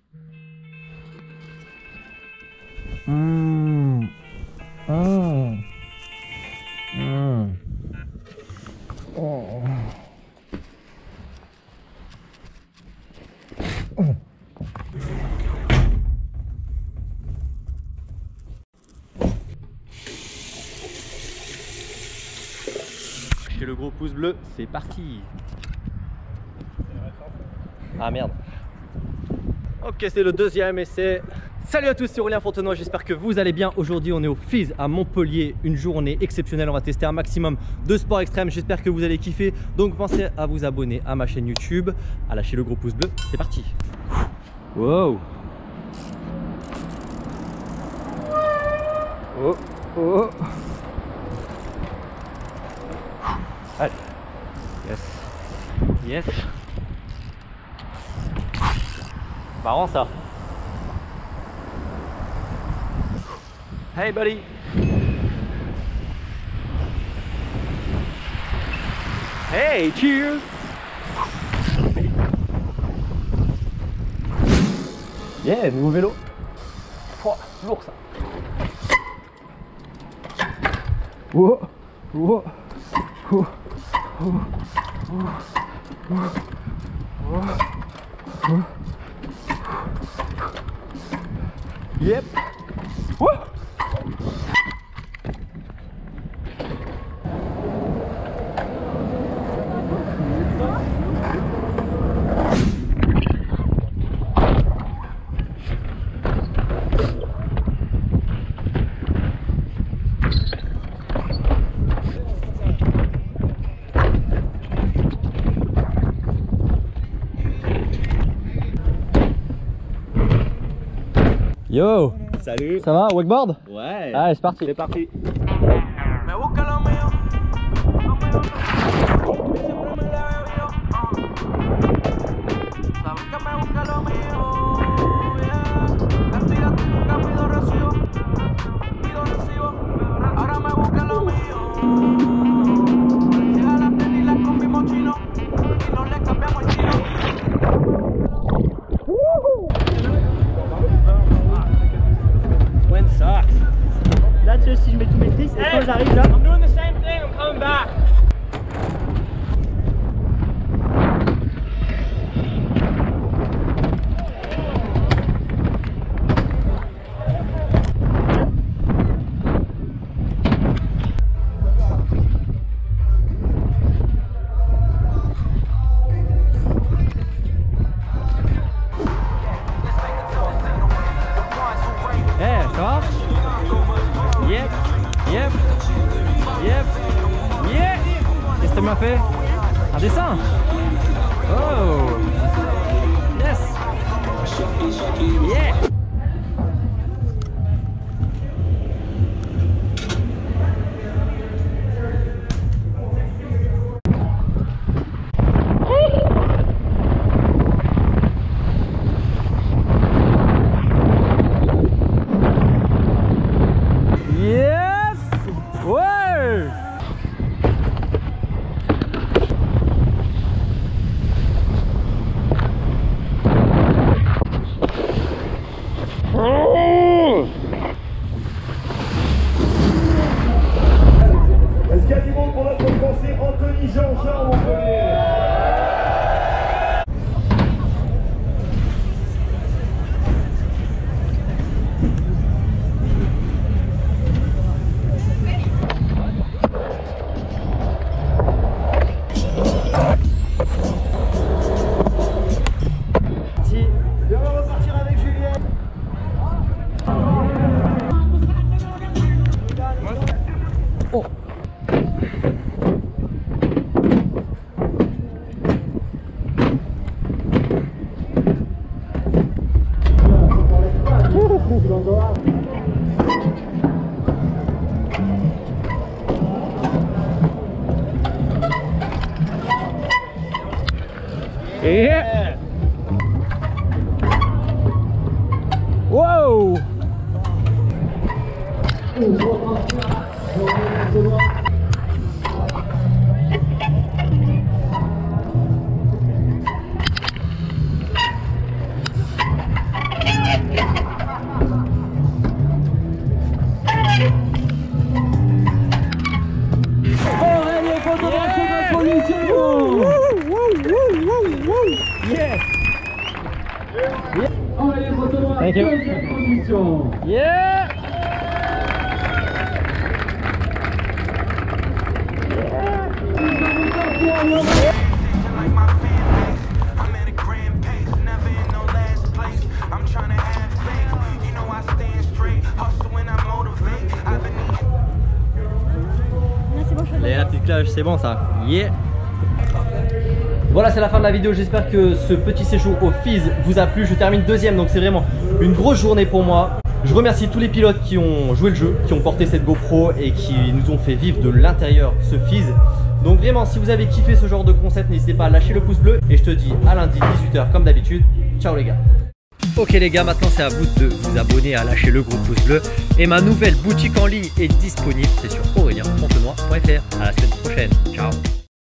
Oh. Chez le gros pouce bleu, c'est parti. Ah merde. Ok, c'est le deuxième essai. Salut à tous, c'est Aurélien Fontenoy, j'espère que vous allez bien. Aujourd'hui on est au FIS à Montpellier, une journée exceptionnelle, on va tester un maximum de sport extrême, j'espère que vous allez kiffer. Donc pensez à vous abonner à ma chaîne YouTube, à lâcher le gros pouce bleu, c'est parti. Wow. Oh, oh. Allez. Yes. Yes. Marrant ça. Hey buddy. Hey, cheers. Yeah, nouveau vélo. Oh, lourd ça. Oh, oh, oh, oh, oh, oh, oh. Yep. Woo. Yo! Salut! Ça va, wakeboard? Ouais! Allez, c'est parti! C'est parti! Là, tu sais, si je mets tous mes tristes, et quand j'arrive là. I'm doing the same thing, I'm coming back. Yep, yep, yep, yeah. Qu'est-ce que tu m'as fait? Un dessin? Oh, yes, yeah. Est-ce qu'il y a du monde pour notre Français Anthony Jean-Jean Montpellier? Et on va repartir avec Julien. Oh. Yeah. Wow. Thank you. Yeah. La petite cloche, c'est bon ça. Yeah. Voilà, c'est la fin de la vidéo. J'espère que ce petit séjour au Fizz vous a plu. Je termine deuxième, donc c'est vraiment une grosse journée pour moi. Je remercie tous les pilotes qui ont joué le jeu, qui ont porté cette GoPro et qui nous ont fait vivre de l'intérieur ce Fizz. Donc vraiment, si vous avez kiffé ce genre de concept, n'hésitez pas à lâcher le pouce bleu. Et je te dis à lundi 18 h comme d'habitude. Ciao les gars. Ok les gars, maintenant c'est à vous de vous abonner, à lâcher le gros pouce bleu. Et ma nouvelle boutique en ligne est disponible, c'est sur aurelienfontenoy.fr. À la semaine prochaine, ciao.